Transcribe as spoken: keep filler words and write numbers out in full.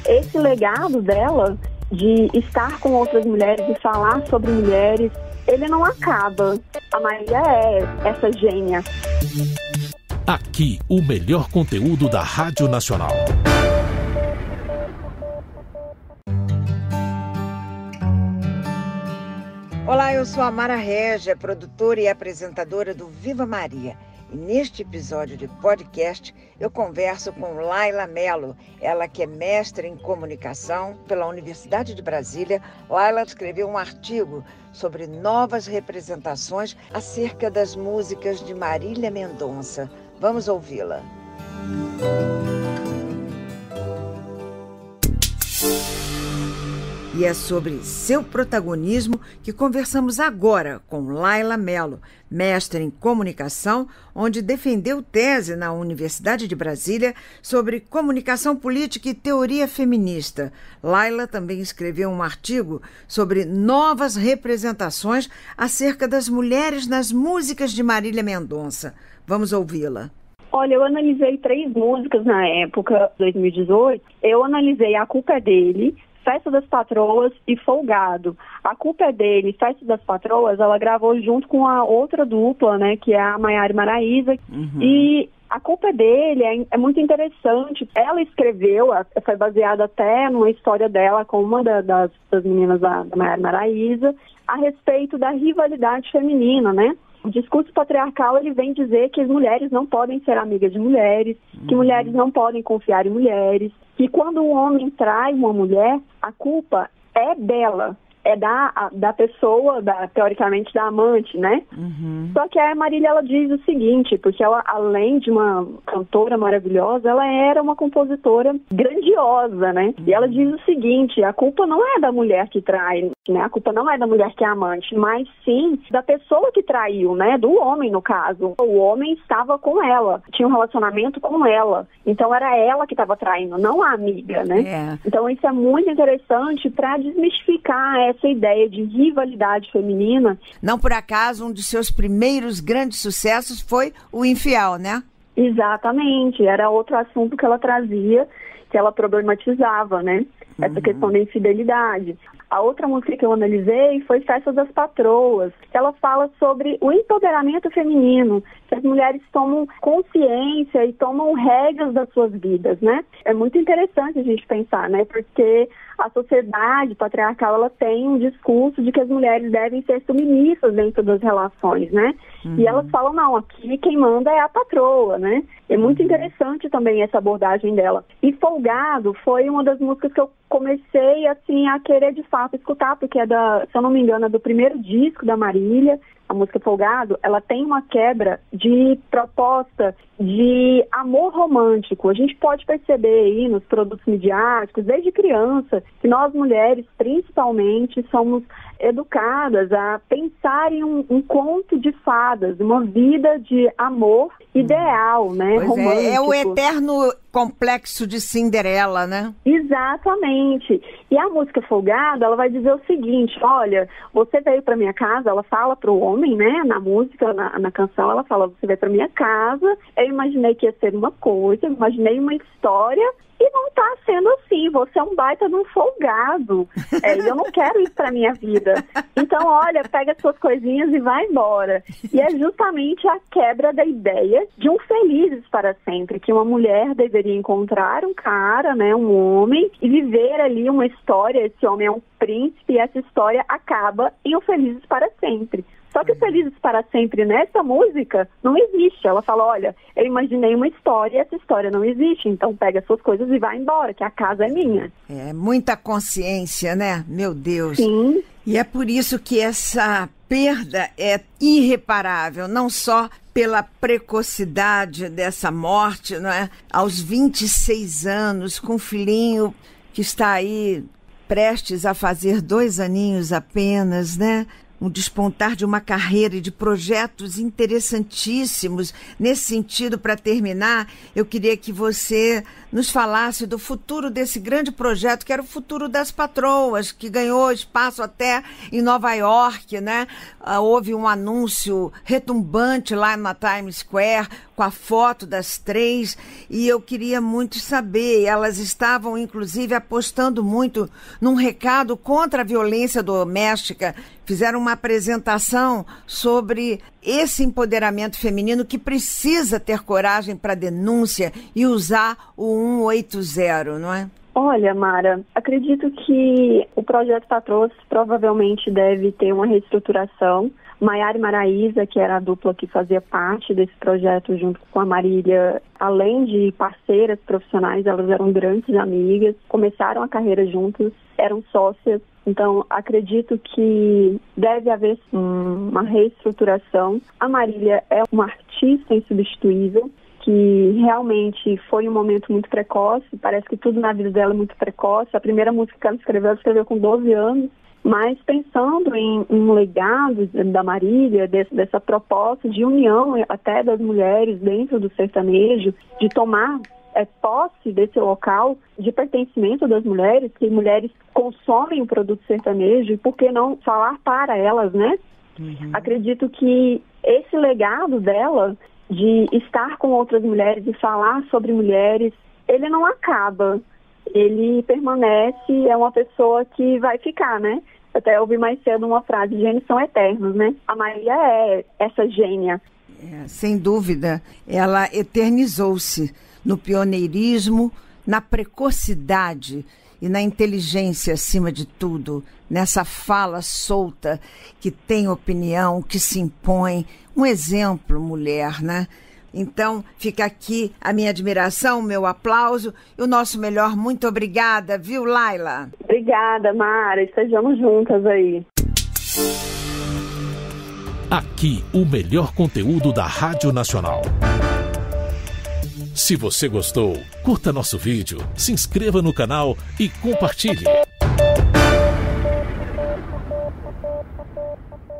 esse legado dela de estar com outras mulheres e falar sobre mulheres, ele não acaba. A Marília é essa gênia. Aqui, o melhor conteúdo da Rádio Nacional. Olá, eu sou a Mara Régia, produtora e apresentadora do Viva Maria. E neste episódio de podcast, eu converso com Laila Mello, ela que é mestre em comunicação pela Universidade de Brasília. Laila escreveu um artigo sobre novas representações acerca das músicas de Marília Mendonça. Vamos ouvi-la. E é sobre seu protagonismo que conversamos agora com Laila Mello, mestre em comunicação, onde defendeu tese na Universidade de Brasília sobre comunicação política e teoria feminista. Laila também escreveu um artigo sobre novas representações acerca das mulheres nas músicas de Marília Mendonça. Vamos ouvi-la. Olha, eu analisei três músicas na época, dois mil e dezoito. Eu analisei A Culpa é Dele, Festa das Patroas e Folgado. A Culpa é Dele, Festa das Patroas, ela gravou junto com a outra dupla, né, que é a Maiara e Maraísa. Uhum. E A Culpa é Dele é, é muito interessante. Ela escreveu, foi baseada até numa história dela com uma da, das, das meninas da, da Maiara e Maraísa, a respeito da rivalidade feminina, né? O discurso patriarcal, ele vem dizer que as mulheres não podem ser amigas de mulheres, uhum. que mulheres não podem confiar em mulheres, que quando um homem trai uma mulher, a culpa é dela, é da, da pessoa, da, teoricamente da amante, né? Uhum. Só que a Marília, ela diz o seguinte, porque ela, além de uma cantora maravilhosa, ela era uma compositora grandiosa, né? Uhum. E ela diz o seguinte, a culpa não é da mulher que trai, né? A culpa não é da mulher que é amante, mas sim da pessoa que traiu, né? Do homem, no caso. O homem estava com ela, tinha um relacionamento com ela. Então era ela que estava traindo, não a amiga, né? É. Então isso é muito interessante para desmistificar essa ideia de rivalidade feminina. Não por acaso, um de seus primeiros grandes sucessos foi O Infiel, né? Exatamente, era outro assunto que ela trazia, que ela problematizava, né? Essa uhum. questão da infidelidade. A outra música que eu analisei foi Festa das Patroas, que ela fala sobre o empoderamento feminino, que as mulheres tomam consciência e tomam rédeas das suas vidas, né? É muito interessante a gente pensar, né? Porque a sociedade patriarcal, ela tem um discurso de que as mulheres devem ser submissas dentro das relações, né? Uhum. E elas falam, não, aqui quem manda é a patroa, né? É muito uhum. interessante também essa abordagem dela. E Folgado foi uma das músicas que eu comecei, assim, a querer de fato escutar, porque é da, se eu não me engano, é do primeiro disco da Marília. A música Folgado, ela tem uma quebra de proposta de amor romântico. A gente pode perceber aí nos produtos midiáticos, desde criança, que nós mulheres, principalmente, somos educadas a pensar em um, um conto de fadas, uma vida de amor ideal, né? Pois romântico. É, é o eterno complexo de Cinderela, né? Exatamente. E a música Folgado, ela vai dizer o seguinte, olha, você veio para minha casa, ela fala para o homem, né, na música, na, na canção, ela fala, você veio para minha casa, eu imaginei que ia ser uma coisa, eu imaginei uma história, e não está sendo assim, você é um baita de um folgado, é, e eu não quero isso para minha vida. Então, olha, pega as suas coisinhas e vai embora. E é justamente a quebra da ideia de um felizes para sempre, que uma mulher deveria encontrar um cara, né, um homem, e viver ali uma história, esse homem é um príncipe, e essa história acaba em um felizes para sempre. Só que o Felizes para Sempre nessa música não existe. Ela fala, olha, eu imaginei uma história e essa história não existe. Então pega as suas coisas e vai embora, que a casa é minha. É muita consciência, né? Meu Deus. Sim. E é por isso que essa perda é irreparável, não só pela precocidade dessa morte, não é? Aos vinte e seis anos, com um filhinho que está aí prestes a fazer dois aninhos apenas, né? um despontar de uma carreira e de projetos interessantíssimos. Nesse sentido, para terminar, eu queria que você nos falasse do futuro desse grande projeto, que era o Futuro das Patroas, que ganhou espaço até em Nova York, né? Ah, houve um anúncio retumbante lá na Times Square, com a foto das três, e eu queria muito saber, elas estavam inclusive apostando muito num recado contra a violência doméstica, fizeram uma apresentação sobre esse empoderamento feminino que precisa ter coragem para denúncia e usar o cento e oitenta, não é? Olha, Mara, acredito que o Projeto Patroas provavelmente deve ter uma reestruturação. Maiara e Maraísa, que era a dupla que fazia parte desse projeto junto com a Marília, além de parceiras profissionais, elas eram grandes amigas, começaram a carreira juntas, eram sócias. Então, acredito que deve haver sim, uma reestruturação. A Marília é uma artista insubstituível, que realmente foi um momento muito precoce, parece que tudo na vida dela é muito precoce. A primeira música que ela escreveu, ela escreveu com doze anos, mas pensando em um legado da Marília, desse, dessa proposta de união até das mulheres dentro do sertanejo, de tomar é, posse desse local de pertencimento das mulheres, que mulheres consomem o produto sertanejo, e por que não falar para elas, né? Uhum. Acredito que esse legado dela, de estar com outras mulheres e falar sobre mulheres, ele não acaba, ele permanece, é uma pessoa que vai ficar, né? Até ouvi mais cedo uma frase, gênios são eternos, né? A Maria é essa gênia. É, sem dúvida, ela eternizou-se no pioneirismo, na precocidade e na inteligência acima de tudo, nessa fala solta que tem opinião, que se impõe. Um exemplo, mulher, né? Então, fica aqui a minha admiração, o meu aplauso e o nosso melhor. Muito obrigada, viu, Laila? Obrigada, Mara. Estejamos juntas aí. Aqui, o melhor conteúdo da Rádio Nacional. Se você gostou, curta nosso vídeo, se inscreva no canal e compartilhe.